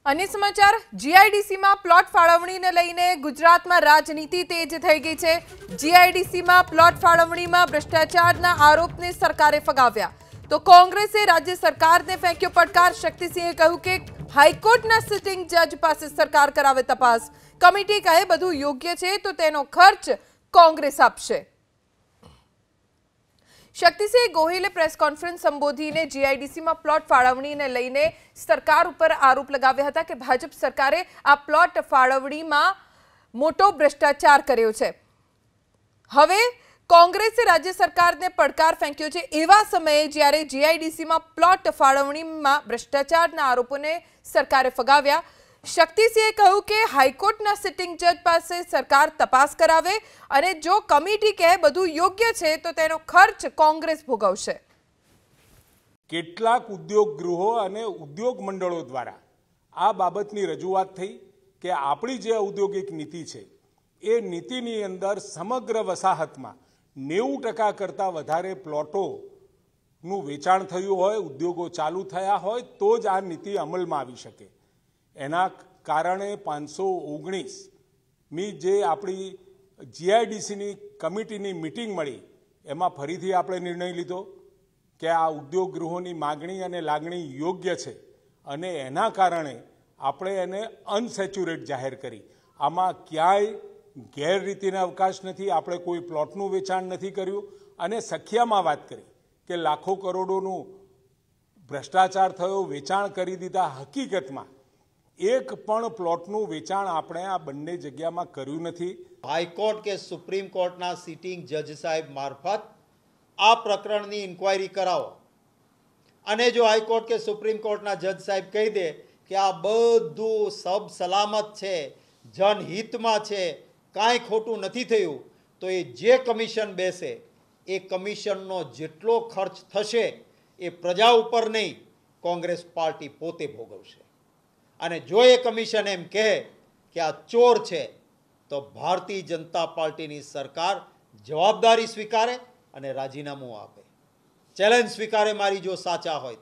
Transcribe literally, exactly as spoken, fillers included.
अन्य समाचार जीआईडीसी में प्लॉट फाळवणी ने लईने गुजरात में राजनीति तेज थई गई है। जीआईडीसी में प्लॉट फाळवणी में भ्रष्टाचारना आरोप ने सरकारे फगाव्या तो कांग्रेसे राज्य सरकार ने फेंक्यो પડકાર। शक्तिसिंहे કહ્યું કે हाईकोर्टना सिटिंग जज पासे सरकार करावे तपास। कमिटी कहे બધું યોગ્ય છે તો તેનો ખર્ચ कांग्रेस આપશે। शक्तिसिंह गोहिले प्रेस कॉन्फ्रेंस संबोधीने जीआईडीसी में प्लॉट फाळवणी ने लईने सरकार पर आरोप लगाव्या हता कि भाजप सरकारे आ प्लॉट फाळवणी में मोटो भ्रष्टाचार कर्यो छे। हवे कांग्रेसे राज्य सरकार ने પડકાર फेंक्यो छे। एवा समये ज्यारे जीआईडीसी में प्लॉट फाळवणी में भ्रष्टाचारना आरोपोने सरकारे फगाव्या। शक्तिसिंहे કહ્યું કે હાઈકોર્ટના સિટિંગ જજ પાસે સરકાર તપાસ કરાવે અને જો કમિટી કહે બધું યોગ્ય છે તો તેનો ખર્ચ કોંગ્રેસ ભોગવશે। કેટલાક ઉદ્યોગ ગૃહો અને ઉદ્યોગ મંડળો દ્વારા આ બાબતની રજૂઆત થઈ કે આપણી જે ઔદ્યોગિક નીતિ છે એ નીતિની અંદર સમગ્ર વસાહતમાં નેવું ટકા કરતાં વધારે પ્લોટોનું વેચાણ થયું હોય, ઉદ્યોગો ચાલુ થયા હોય તો જ આ નીતિ અમલમાં આવી શકે। એના કારણે પાંચસો ઓગણીસમી જે આપણી જીઆઈડીસીની કમિટીની મિટિંગ મળી એમાં ફરીથી આપણે નિર્ણય લીધો કે આ ઉદ્યોગ ગૃહોની માગણી અને લાગણી યોગ્ય છે અને એના કારણે આપણે એને અનસેચ્યુરેટ જાહેર કરી। આમાં ક્યાંય ગેરરીતિના અવકાશ નથી, આપણે કોઈ પ્લોટનું વેચાણ નથી કર્યું અને સખિયામાં વાત કરી કે લાખો કરોડોનું ભ્રષ્ટાચાર થયો, વેચાણ કરી દીધા। હકીકતમાં एक पण प्लॉटનું વેચાણ આપણે આ બંને જગ્યામાં કર્યું નથી। हाईकोर्ट के सुप्रीम कोर्टना सीटिंग जज साहेब मार्फत आ प्रकरणनी इन्क्वायरी करावो अने जो हाईकोर्ट के सुप्रीम कोर्टना जज साहेब कही दे कि आ बधुं सब सलामत छे, जनहितमां छे, कांई खोटुं नथी थयुं तो ए जे कमिशन बेसे ए कमिशननो जेटलो खर्च थशे ए प्रजा उपर नहीं, कांग्रेस पार्टी पोते भोगवशे। અને જો એ કમિશન એમ કહે કે આ ચોર છે તો ભારતીય જનતા પાર્ટીની સરકાર જવાબદારી સ્વીકારે અને રાજીનામું આપે, ચેલેન્જ સ્વીકારે મારી જો સાચા હોય।